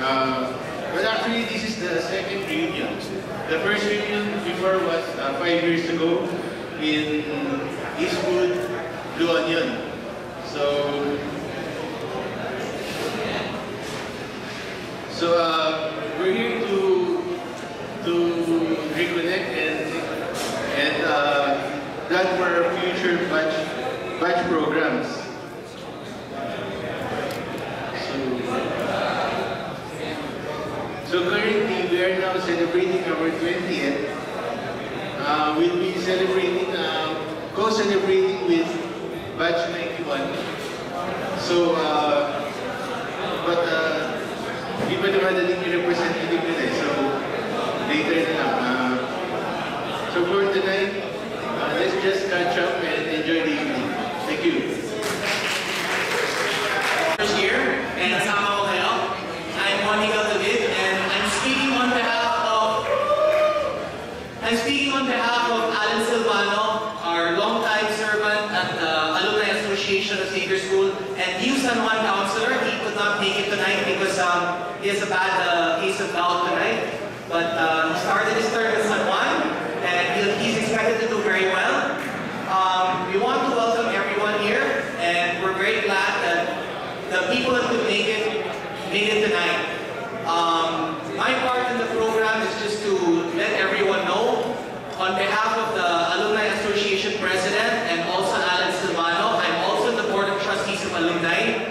But actually, this is the second reunion. The first reunion before was 5 years ago in Eastwood, Blue Onion. So we're here to reconnect and plan for our future batch programs. So currently we are now celebrating our 20th. We'll be celebrating, co-celebrating with batch 91. So, di ba naman natin yung representative nila, so later na lang. So for tonight, let's just catch up and enjoy the evening. Thank you. First year, and kasama ko kayo. I'm David, and I'm speaking on behalf of Alan Silvano, our longtime servant at the Alumni Association of Xavier School, and new San Juan counselor. He could not make it tonight because he has a bad case of gout tonight. But he started his term in San Juan, and he's expected to do very well. We want to welcome everyone here, and we're very glad that the people that could make it tonight. My part in the program is just to let everyone know, on behalf of the Alumni Association President and also Alan Silvano, I'm also the Board of Trustees of Alumni.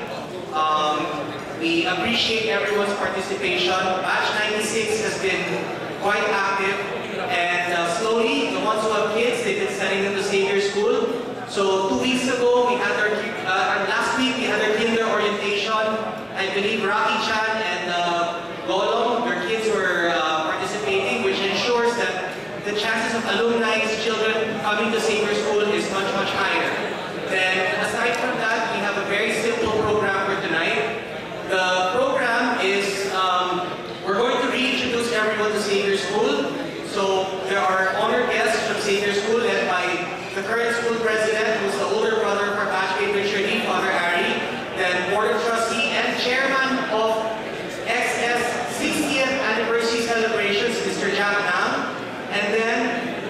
We appreciate everyone's participation. Batch 96 has been quite active, and slowly, the ones who have kids, they've been sending them to Xavier School. So 2 weeks ago, we had last week we had our kinder orientation. I believe Rocky Chan and Golong, their kids were participating, which ensures that the chances of alumni's children coming to Xavier School is much, much higher. Then, aside from that, we have a very simple program for tonight. The program is, we're going to reintroduce everyone to Xavier School. So, there are honored guests from Xavier School led by the current school president, who's the older brother of our batchmate Richard, Father Harry, then Board of Trustee and Chairman of XS 60th Anniversary Celebrations, Mr. Jack Nam. And then,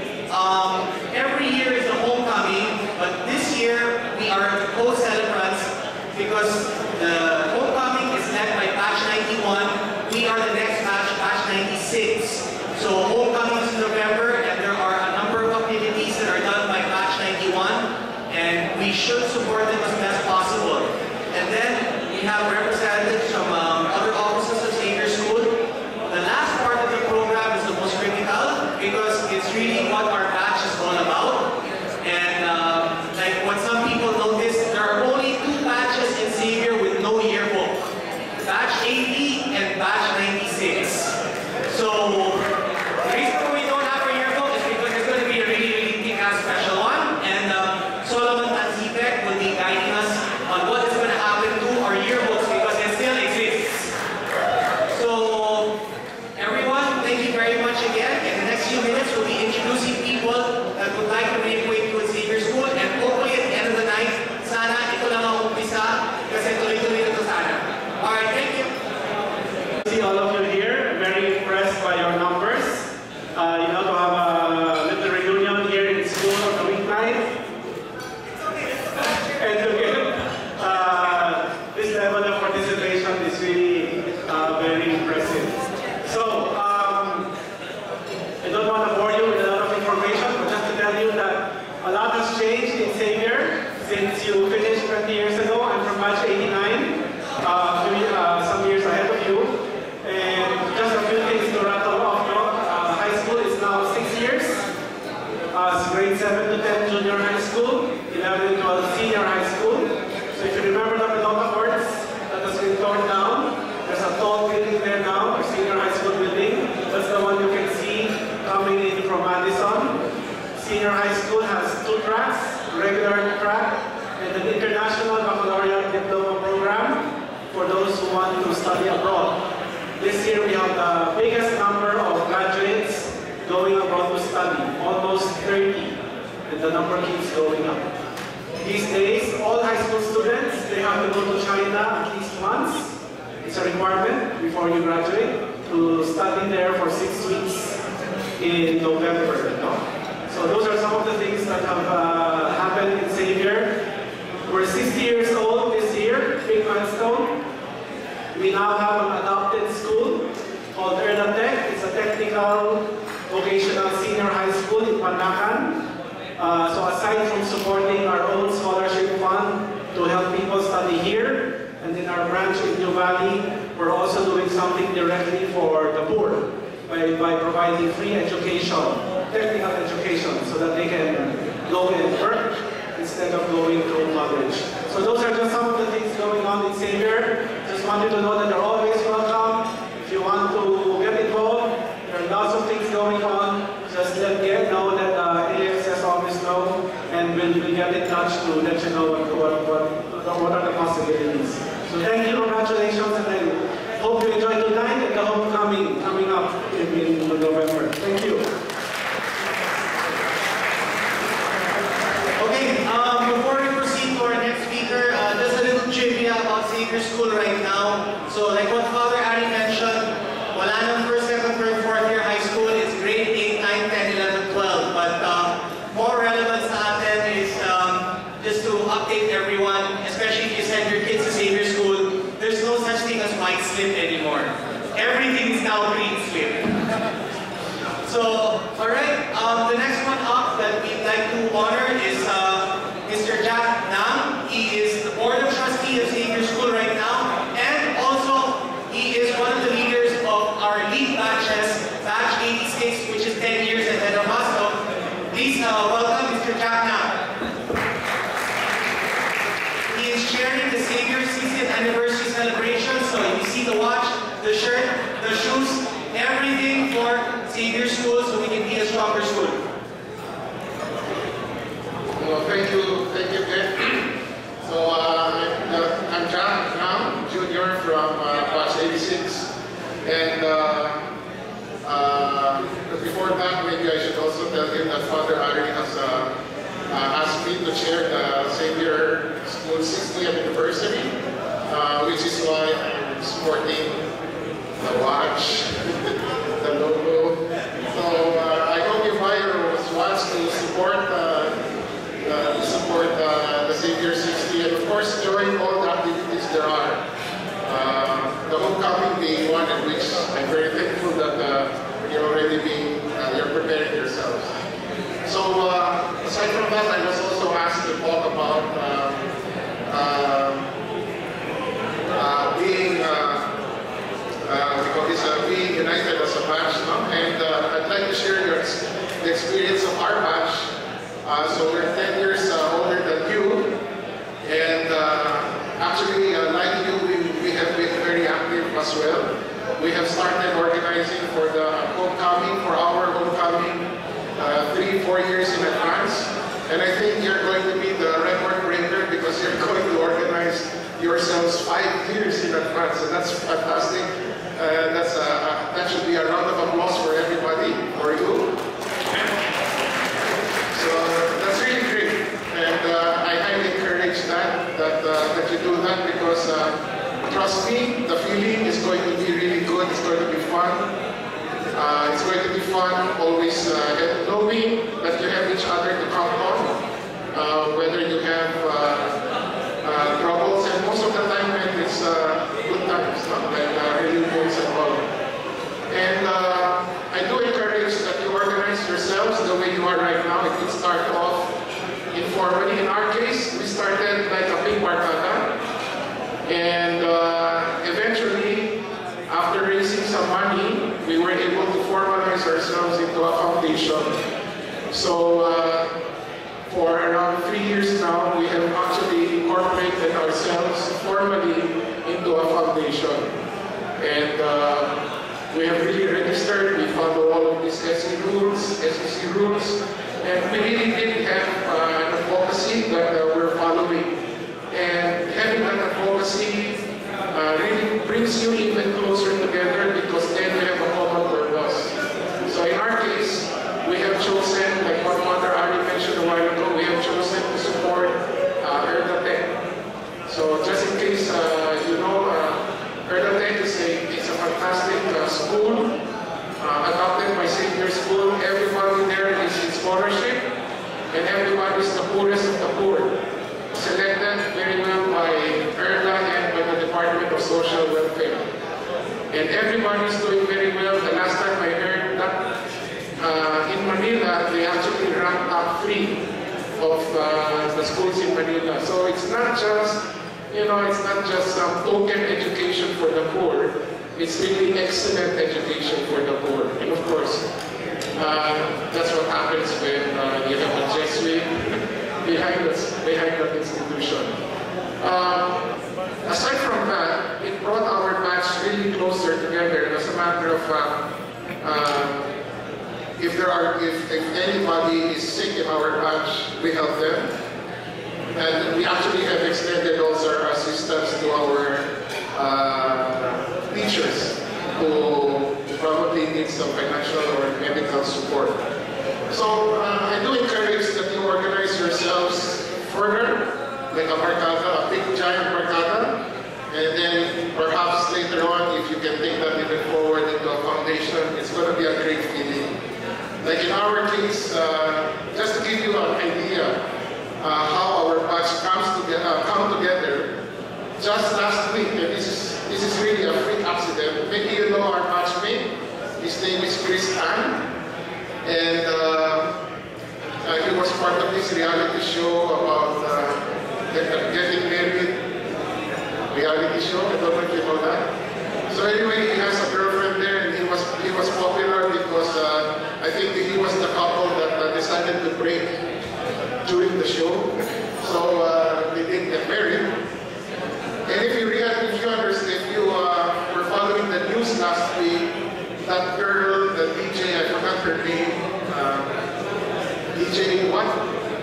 every year is a homecoming, but this year we are the co-celebrants because the homecoming is led by batch 91. We are the next batch, batch 96. So homecoming is in November, and there are a number of activities that are done by batch 91, and we should support them as best possible. And then we have representatives from other offices of Xavier School. The last part of the program is the most critical because it's really what our batch is all about. And like what some people notice, there are only 2 batches in Xavier with no yearbook. Batch 80 and batch 96. So the reason why we don't have a yearbook is because it's going to be a really, really big-ass special one. And Solomon Tanzipek will be guiding us on what is going to happen to our yearbooks because it still exists. So everyone, thank you very much again. In the next few minutes, we'll be introducing people that would like to reacquaint with Xavier School, and hopefully at the end of the night, sana ito lang ang umpisa kasi tuloy-tuloy na ito sana. Alright, thank you. See all of you here. Very impressed by your numbers. You know, to have a little reunion here in school on the weeknight. And to get this level of participation is really very impressive. So, I don't want to bore you with a lot of information, but just to tell you that a lot has changed in Xavier since you finished 20 years ago. I'm from batch 89, some years ahead of you. And just a few things to rattle off. High school is now 6 years. Grade 7 to 10 junior high school, 11 to 12 senior high school. So if you remember the Pelota courts that has been torn down, there's a tall building there now, our senior high school building. That's the one you can see coming in from Madison. Senior high school has 2 tracks, regular track, and an international baccalaureate diploma program for those who want to study abroad. This year we have the biggest number of graduates going abroad to study, almost 30, and the number keeps going up. These days, all high school students, they have to go to China at least once. It's a requirement before you graduate to study there for 6 weeks in November. No? So those are some of the things that have happened in Xavier. We're 60 years old this year, big milestone. We now have an adopted school called Erna Tech. It's a technical vocational senior high school in Pandacan. So aside from supporting our own scholarship fund to help people study here, and in our branch in New Valley, we're also doing something directly for the poor by providing free education, technical education, so that they can go and work instead of going to college. So those are just some of the things going on in Xavier. Just want you to know that they're always welcome. If you want to get involved, there are lots of things going on. Just let Get know that AXS always know, and we'll get in touch to let you know what are the possibilities. So thank you, congratulations, and I hope you enjoy tonight and the homecoming coming up in November. Thank you. Okay, before we proceed to our next speaker, just a little trivia about Xavier School right now. So like what Father Ari mentioned, wala nang first, second, third, fourth year high school. It's grade 8, 9, 10, 11, 12. But more relevant sa atin is just to update everyone, especially if you send your kids to Xavier School, there's no such thing as white slip anymore. Everything is now green slip. So, alright, the next one up that we'd like to honor is Mr. Jack Nam. He is the Board of Trustee of Xavier School right now, and also he is one of the leaders of our lead batches, batch 86, which is 10 years ahead of us. So, please welcome Mr. Jack Nam. He is chairing the Xavier 60th anniversary celebration, so you see the watch, the shirt, the shoes, everything for Xavier School so we can be a stronger school. Well, thank you, Ben. So I'm Jack Nam, Junior from Batch 86, and before that, maybe I should also tell him that Father Ari has asked me to chair the Xavier School 60th anniversary, which is why I'm sporting the watch, the logo. So I hope you buy your watch to support the Xavier 60, and of course during all the activities there are. The homecoming being one in which I'm very thankful that you're already you're preparing yourselves. So aside from that, I was also asked to talk about being united as a batch, no? And I'd like to share the experience of our batch. So we're 10 years older than you, and actually, like you, we have been very active as well. We have started organizing for the homecoming, for our homecoming, 3-4 years in advance. And I think you're going to be the record breaker because you're going to organize yourselves 5 years in advance, and that's fantastic. That should be a round of applause for everybody, for you. So that's really great, and I highly encourage that you do that because trust me, the feeling is going to be really good. It's going to be fun. It's going to be fun always knowing that you have each other to count on, whether you have troubles, and most of the time it's good times, no? Like reunions and all. And I do encourage that you organize yourselves the way you are right now. It could start off informally. In our case, we started like a big barkada, and eventually, after raising some money, we were able to formalize ourselves into a foundation. So for around 3 years now, we have actually incorporated ourselves formally into a foundation. And we have really registered, we follow all of these SEC rules, and we really did have an advocacy that we're following. And having that advocacy really brings you even closer together because then we have a common purpose. So in our case, we have chosen, like what Mother Ari mentioned a while ago, we have chosen to support Erda Tech. So just in case you know, Erda Tech fantastic school, adopted by Xavier School. Everybody there is in scholarship, and everybody is the poorest of the poor. Selected very well by ERLA and by the Department of Social Welfare. And everybody is doing very well. The last time I heard that in Manila, they actually ranked top 3 of the schools in Manila. So it's not just, it's not just some token education for the poor. It's really excellent education for the poor. And of course, that's what happens when you have a Jesuit behind that institution. Aside from that, it brought our batch really closer together. And as a matter of fact, if anybody is sick in our batch, we help them. And we actually have extended also our assistance to our teachers who probably need some financial or medical support. So I do encourage that you organize yourselves further, like a barkada, a big giant barkada, and then perhaps later on, if you can take that even forward into a foundation, it's going to be a great feeling. Like in our case, just to give you an idea how our batch come together, just last week, and this is really a freak accident. Maybe you know our batchmate. His name is Chris Tan. And he was part of this reality show about getting married. Reality show, I don't know if you know that. So anyway, he has a girlfriend there, and he was popular because I think he was the couple that decided to break during the show. So they didn't get married. And if you were following the news last week, that girl, the DJ, I forgot her name, DJ what?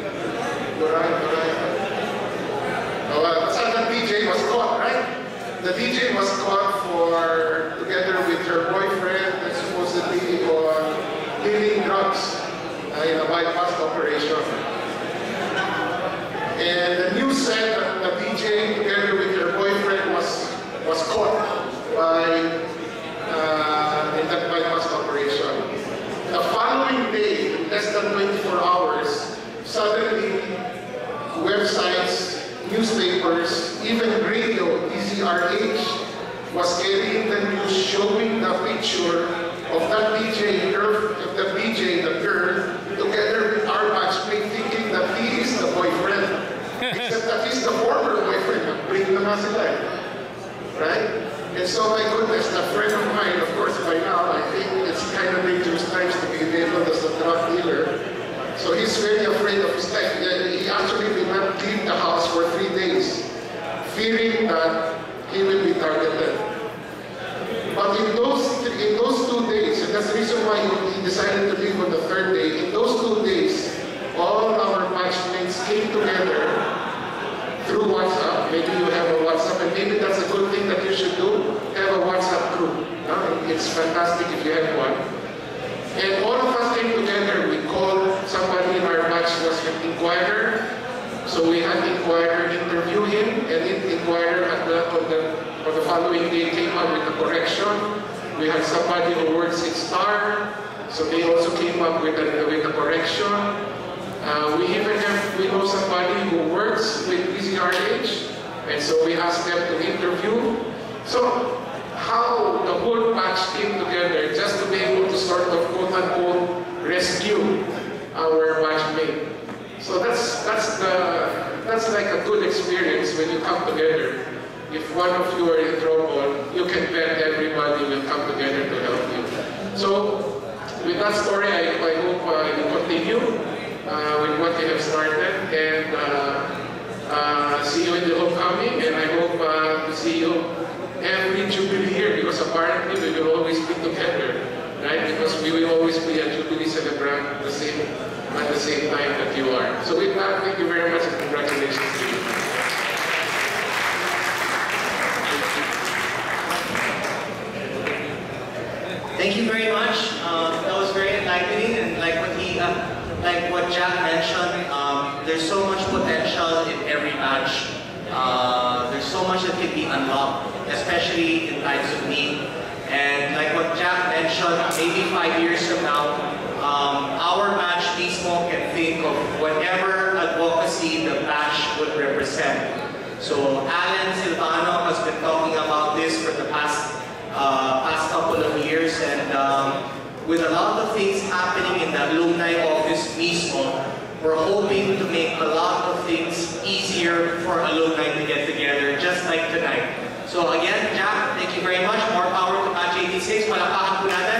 So the DJ was caught, right? The DJ was caught together with her boyfriend, and supposedly on dealing drugs in a bypass operation. And the news said that the DJ, together with her boyfriend, was caught in that bypass operation. The following day, in less than 24 hours, suddenly websites, newspapers, even radio, DZRH, was carrying the news showing the picture of that DJ, the girl, together with our batchmate, thinking that he is the boyfriend. Except that he's the former boyfriend. Bring the masila, right? And so, my goodness, a friend of mine, of course, by now, I think it's kind of dangerous times to be labeled as a drug dealer. So he's very afraid of his life. He actually did not leave the house for 3 days, fearing that he will be targeted. But in those 2 days, and that's the reason why he decided to leave on the 3rd day, in those 2 days, all our batchmates came together through WhatsApp. Maybe you have a WhatsApp, and maybe that's a good thing that you should do, have a WhatsApp group. It's fantastic if you have one. And all of us came together. We called somebody in our batch was an inquirer. So we had inquirer interview him, and inquirer on the following day came up with a correction. We had somebody who works in STAR, so they also came up with a correction. We know somebody who works with DZRH, and so we asked them to interview. So how the whole batch came together just to be able to sort of quote-unquote rescue our batchmate. So that's like a good experience when you come together. If one of you are in trouble, you can bet everybody will come together to help you. So with that story, I hope you continue with what you have started, and see you in the homecoming, and I hope to see you every Jubilee here, because apparently we will always be together, right? Because we will always be a Jubilee celebrant at the same time that you are. So with that, thank you very much, and congratulations to you. Thank you very much. That was very enlightening, and like what Jack mentioned, there's so much potential in every batch. There's so much that can be unlocked, especially in times of need. And maybe 5 years from now, our batch mismo can think of whatever advocacy the batch would represent. So Alan Silvano has been talking about this for the past couple of years, and with a lot of things happening in the alumni office mismo, we're hoping to make a lot of things easier for alumni to get together, just like tonight. So again, Jack, thank you very much. More power to Batch 86. Palakpakan po natin.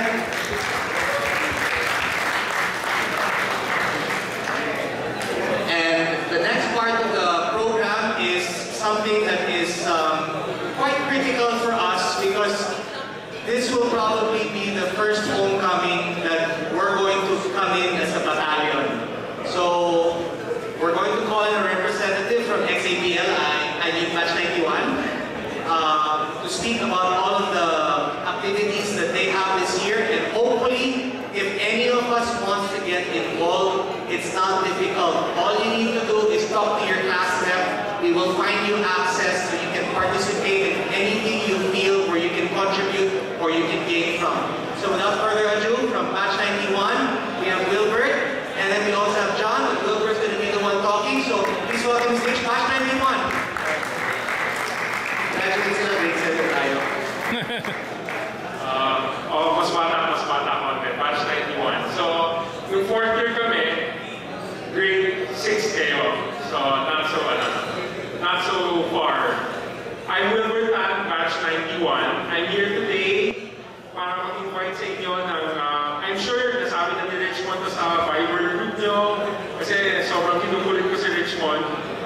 And the next part of the program is something that is quite critical for us, because this will probably be the first homecoming that we're going to come in as a battalion. So we're going to call in a representative from Xavier, I mean Batch 91, to speak about all of the activities that they have this year, and hopefully, if any of us wants to get involved, it's not difficult. All you need to do is talk to your class rep. We will find you access so you can participate in anything you feel where you can contribute or you can gain from. So without further ado, from Batch 91, we have Wilbert, and then we also have John, but Wilbert's going to be the one talking, so please welcome to stage Batch 91. Congratulations na grade 7 tayo. Mas bata konti, Batch 91. So, yung 4th year kami, grade 6 kayo. So, not so far. I'm Wilbert Tan, Batch 91. I'm here today para mag-invite sa inyo ng, I'm sure nasabi na ni Richmond to sa Viber group nyo, kasi sobrang kinukulit ko si Richmond.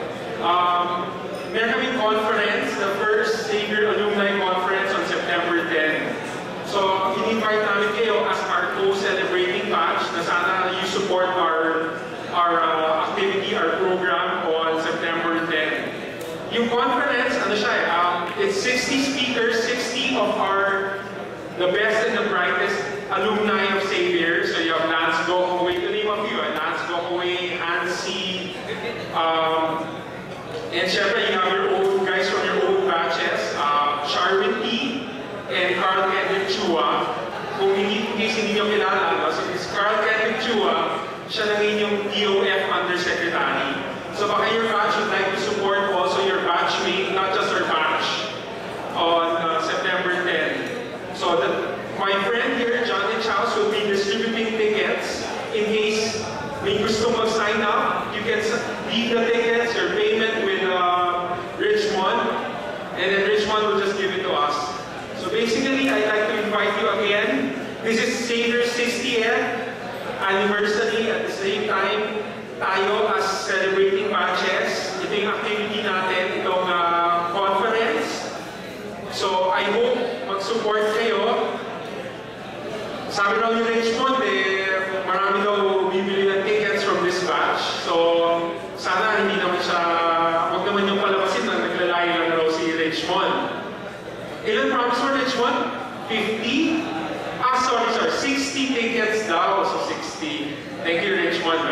Meron kaming conference, the first Xavier Alumni Conference on September 10. So, in-invite namin kayo as our co-celebrating batch na sana you support our activity, our program on September 10. Yung conference, ano siya, it's 60 speakers, 60 of the best and the brightest alumni of Xavier. So you have Lance Gokoway, to name a few, Lance Gokoway, Hansi, and syempre you have your old guys from your old batches, Sharwin T. and Carl Kendrick Chua. Kung hindi nyo kilala, so this Carl Kendrick Chua, siya lang inyong DOF Undersecretary. So baka your batch would like to support also your batchmate, not just our batch, on September 10. So my friend here, John and Charles, will be distributing tickets in case may gusto mag-sign up. You can leave the tickets, your payment with Richmond, and then Richmond will just give it to us. So basically, I'd like to invite you again. This is Xavier's 60th anniversary. At the same time, tayo as celebrating batches, ito yung activity natin, itong conference. So I hope mag-support kayo. Sabi raw ni Richmond, marami daw bibili ng tickets from this batch. So sana hindi naman siya, huwag naman yung palabasin na naglalay lang raw si Richmond. Ilan promise mo, Richmond? 50? Sorry, 60 tickets daw. So 60. Thank you, Richmond,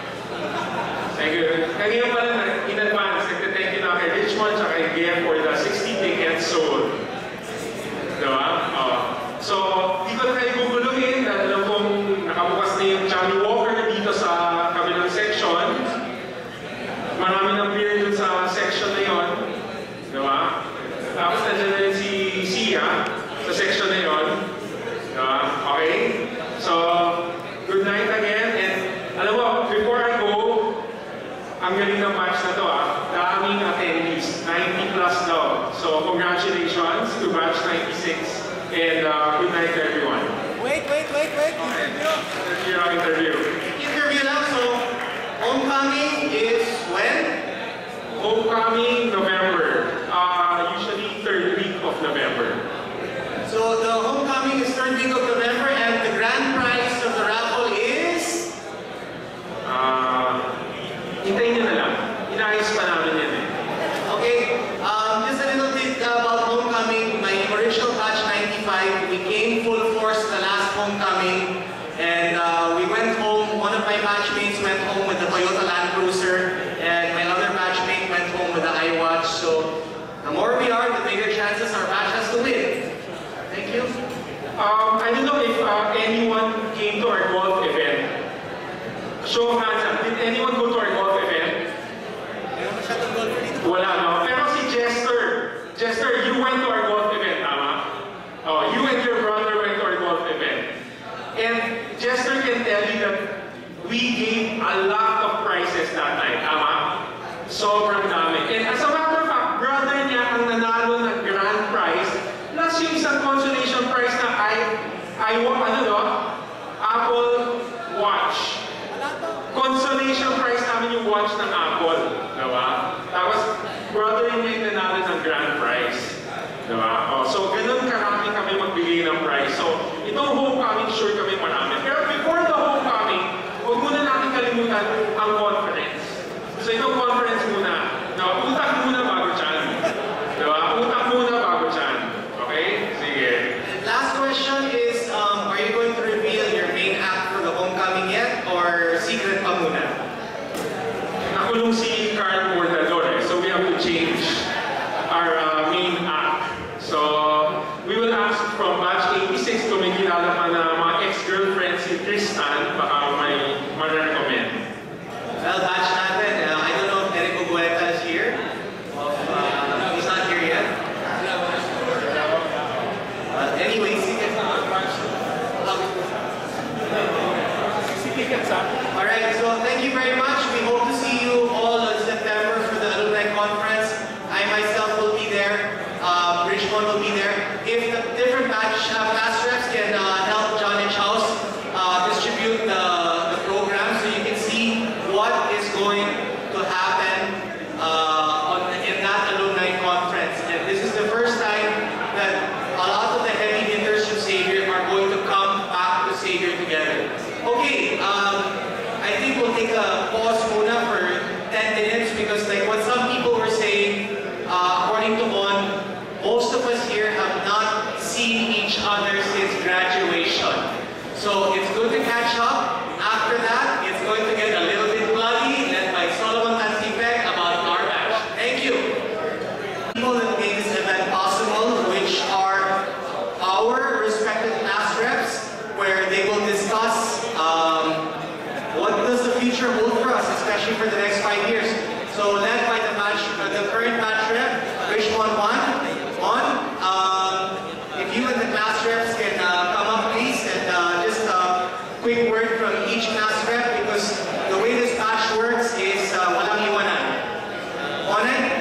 Thank you. Kanina pala in advance, nagka-thank you na kay Richmond at kay Xavier for the 60 tickets sold. Diba? So, di ko na kayo guguluhin. Alam kong nakabukas na yung Johnny Walker dito sa kabilang section. Marami ng beer dun sa section na yun. Diba? Tapos nandiyan na rin si Sia sa section na yun. Diba? Okay? So, good night again. And alam mo, before I go, ang galing ng batch na to daming attendees, 90 plus daw. So, congratulations to batch 96. And good night to everyone. Wait. Interview. Interview lang, so homecoming is when? Homecoming, November. Usually 3rd week of November. So the homecoming is 3rd week of November, and the grand prize of the raffle is? Hintayin nyo na lang. Inayos pa namin yan Okay, just a little bit about homecoming. My original batch 95, we came full force the last homecoming, and we went home. One of my batchmates went home with the Toyota Land Cruiser, and my other batchmate went home with the iWatch. So the more we are, the bigger chances our batch has to win. Thank you. I don't know if any Show of hands, did anyone go to our golf event? Wala, no? Pero si Jester, you went to our golf event, tama? Oh, you and your brother went to our golf event. And Jester can tell you that we gave a lot of prizes that night, tama? Sobrang dami. And as a matter of fact, brother niya ang nanalo ng grand prize, plus yung isang consolation prize na Apple Watch. Consolation prize namin yung watch ng Apple. Diba? Tapos, brother niya yung nanalo ng grand prize. Diba? Oh, so, ganun karami kami magbigay ng prize. So, itong homecoming, sure kami marami. Pero before the homecoming, huwag muna natin kalimutan ang conference. So, itong conference muna. Diba? Utak muna bago dyan. Diba? Utak muna bago dyan. Okay? Sige. Last question is, are you going to reveal your main act for the homecoming yet? Or secret pa muna? Nakulong si Carl Bordador, so we have to change our main act. So, we will ask from batch 86 kung may kilala pa na mga ex-girlfriend si Tristan, baka may ma-recommend. Well, batch natin, I don't know if Eric Ogueta is here. He's not here yet. Anyways, alright, so thank you very much. We hope to see you all in September for the Alumni Conference. I myself will be there. Richmond will be there. If the different class reps can help John and House distribute the program so you can see what is going to happen in that Alumni Conference. And this is the first time that a lot of the heavy hitters from Xavier are going to come back to Xavier together. Okay, I think we'll take a pause muna for 10 minutes because like what some people were saying, according to Mon, most of us here have not seen each other since graduation. So it's good to catch up. After that, it's going to get a little bit bloody, led by Solomon Tansipek about our batch. Thank you. People that made this event possible, which are our respective class reps, where they will discuss what does the future hold for us, especially for the next 5 years. So led by the current batch rep, Richmond 1. If you and the class reps can come up please, and just a quick word from each class rep, because the way this batch works is walang iwanan. Onan?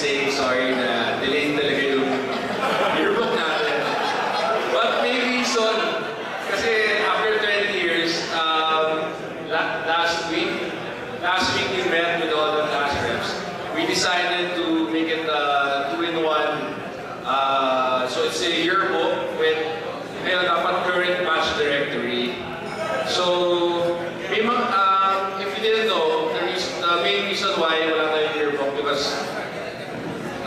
Sorry na delayed talaga yung yearbook natin. But maybe so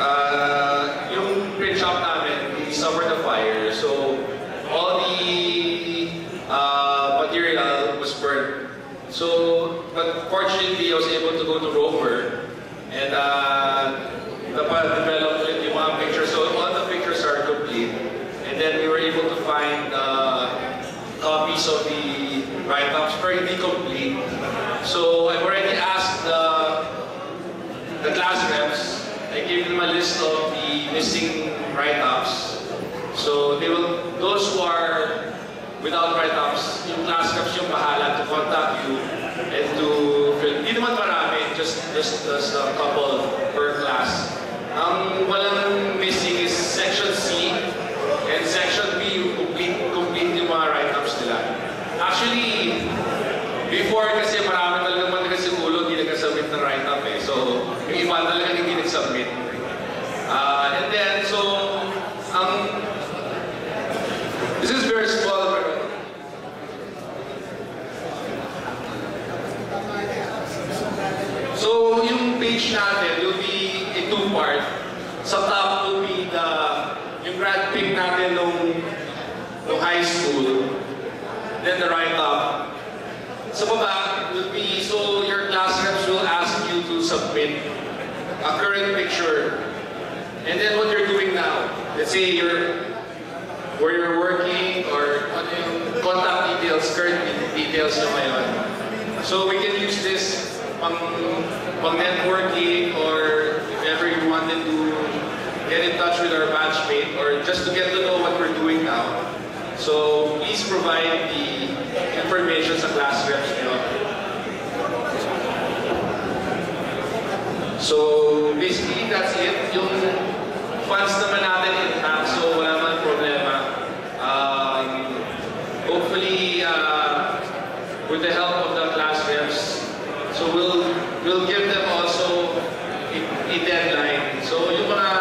yung print shop namin, we suffered a fire. So, all the material was burned. So, but fortunately, I was able to go to Rover and develop ulit yung mga pictures. So, all the pictures are complete. And then we were able to find copies of the write-ups, pretty complete. So, I've already asked the class reps. I gave them a list of the missing write-ups. So, those who are without write-ups, yung class reps yung bahala to contact you and to fill. Hindi naman marami, just a couple per class. Ang walang missing is Section C and Section B, yung complete yung mga write-ups nila. Actually, before kasi marami talagang matigas yung ulo, hindi nag-submit ng write-up eh. So, yung iba talaga hindi nag-submit. And then, so, this is very small. So, yung page natin will be in two-part. Sa top will be yung grad pick natin nung high school. Then the write-up. Sa baba will be, so your class reps will ask you to submit a current picture. And then what you're doing now, let's say where you're working or yung contact details, current details na ngayon. So we can use this pang networking or if ever you wanted to get in touch with our batchmate or just to get to know what we're doing now. So please provide the information sa class reps nyo. So basically that's it. Yung funds naman natin intact, so wala man problema. Hopefully with the help of the class reps, so we'll give them also a deadline. So yung mga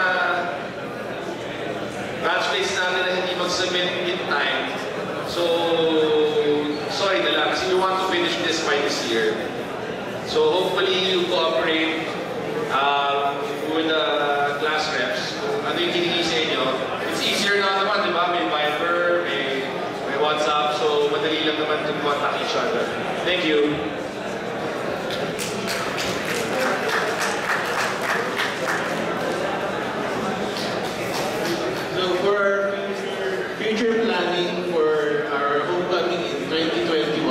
batchmates natin na hindi mag-submit in time, so sorry na lang kasi we want to finish this by this year. So hopefully you cooperate with the class reps. Kung ano yung hiningi sa inyo, it's easier na naman, di ba? May Viber, may WhatsApp, so madali lang naman to contact each other. Thank you. So for our future planning for our homecoming in 2021,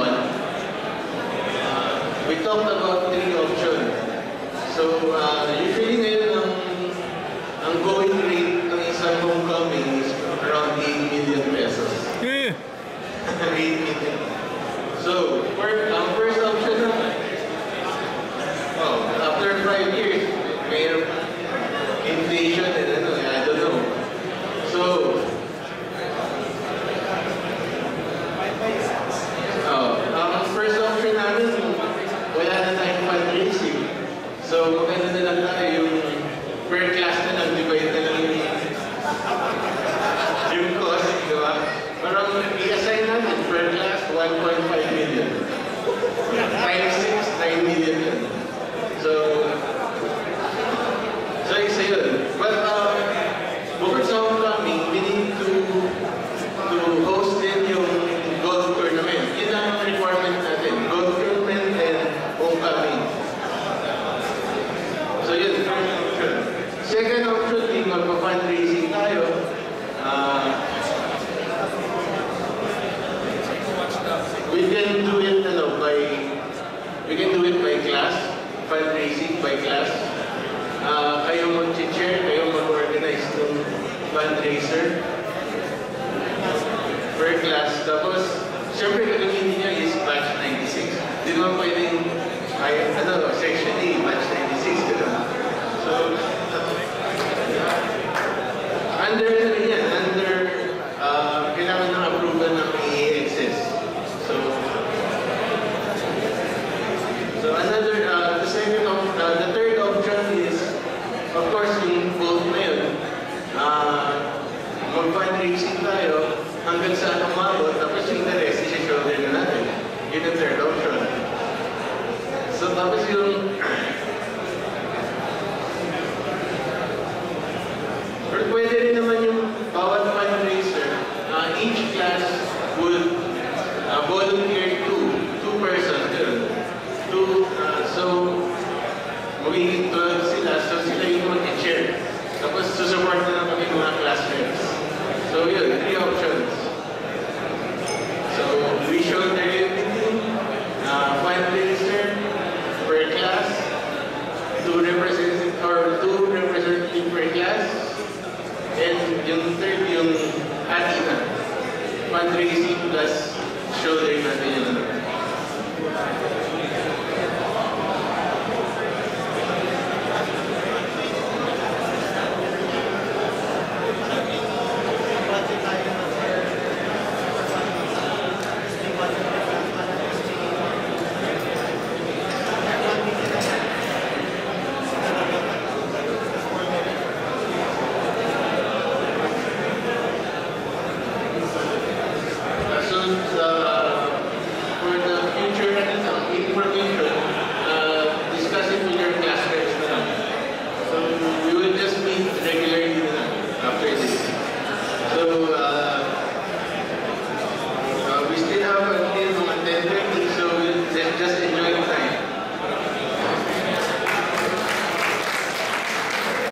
we talked about 3 options. So usually ngayon ang going rate ng isang homecoming is around 8 million pesos. 8 million. So ang first option naman, after 5 years, may inflation and I don't know. So, ang first option namin, wala na tayong fundraising. So, maganda na lang tayo yung per class na lang, divide na lang yung cost, di ba? Parang i-assign natin per class, 1.5 million. Times 6, 9 million yun. So isa yun. But, bukod sa homecoming, we need to host din yung golf tournament. Yun ang requirement natin. Golf tournament and homecoming. So yun, first option. Second option, di magpa-fundraising tayo. We can do it by class, fundraising by class. Kayo mag-chair, kayo mag-organize ng fundraiser per class. Tapos, siyempre gagawin niya is batch 96. Di naman pwedeng, section A, batch 96. So, under kailangan ng approval ng PAXS. So the third option is, of course, yung gold na yun. Mag-fundraising tayo hanggang saan umabot, tapos yung the rest, isi-shoulder na natin. Yun ang third option. So tapos yung yung third yung Athena. Fundraising plus shoulder natin yung ano.